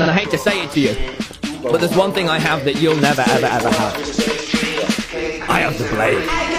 And I hate to say it to you, but there's one thing I have that you'll never, ever, ever have. I have the blade.